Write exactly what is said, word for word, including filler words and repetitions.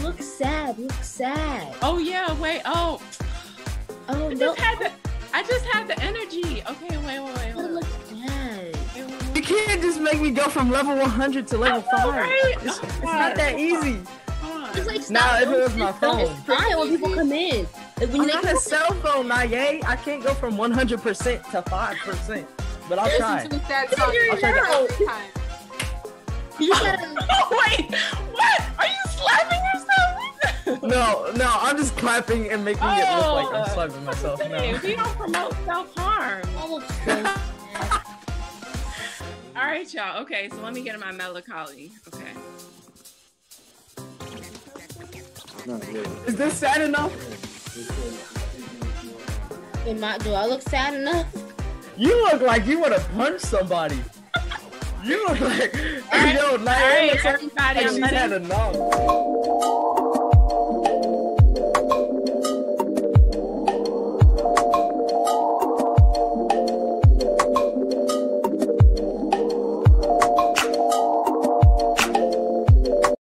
look sad. You look sad. Oh yeah, wait. Oh. Oh I no. just had the. I just had the energy. Okay, wait, wait, wait. You look sad. You can't just make me go from level one hundred to level five. Right? It's, Oh, it's not that easy. Just like Now, stop. if it was Don't- my don't phone. smile when people come in. Like when I'm you not a cell phone, Naye. I can't go from one hundred percent to five percent. But I'll try. Listen to that song You're I'll try now. every time. You just gotta. Oh wait, what? Are you slapping yourself? No, no, I'm just clapping and making it look like I'm slapping myself. Hey, No. we don't promote self-harm. I look so sad. All right, y'all. Okay, so let me get in my melancholy. Okay. Is this sad enough? Am I, do I look sad enough? You look like you would have punched somebody. You look like, right, yo, all Naye right, looks like everybody, like I'm she's letting- had enough.